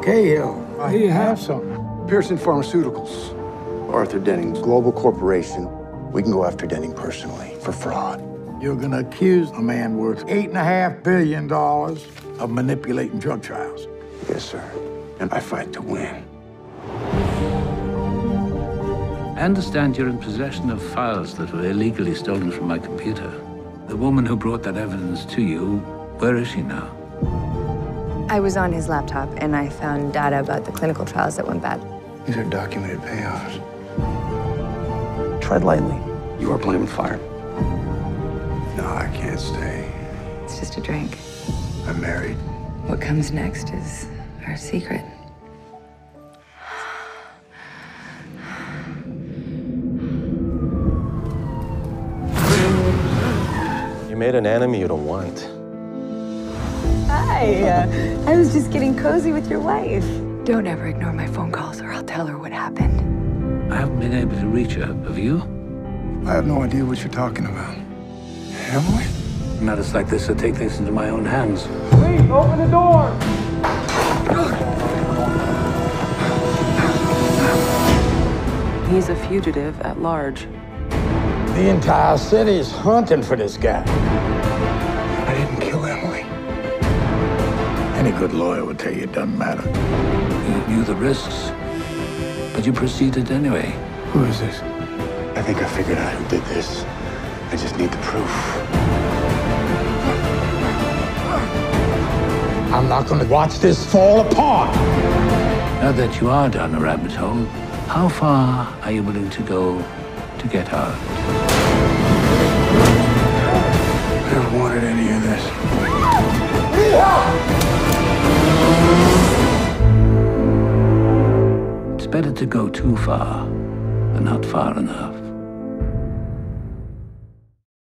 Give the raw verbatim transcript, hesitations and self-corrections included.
Cahill, here you have some. Pearson Pharmaceuticals, Arthur Denning's global corporation. We can go after Denning personally for fraud. You're gonna accuse a man worth eight and a half billion dollars of manipulating drug trials. Yes, sir. And I fight to win. I understand you're in possession of files that were illegally stolen from my computer. The woman who brought that evidence to you, where is she now? I was on his laptop, and I found data about the clinical trials that went bad. These are documented payoffs. Tread lightly. You are playing with fire. No, I can't stay. It's just a drink. I'm married. What comes next is our secret. You made an enemy you don't want. Hi. Uh, I was just getting cozy with your wife. Don't ever ignore my phone calls, or I'll tell her what happened. I haven't been able to reach her. Have you? I have no idea what you're talking about. Emily? Matters like this, I take things into my own hands. Please, open the door! He's a fugitive at large. The entire city's hunting for this guy. I didn't kill Emily. Any good lawyer would tell you it doesn't matter. You knew the risks, but you proceeded anyway. Who is this? I think I figured out who did this. I just need the proof. I'm not gonna watch this fall apart. Now that you are down a rabbit hole, how far are you willing to go to get out? I never wanted any of this. It's better to go too far than not far enough.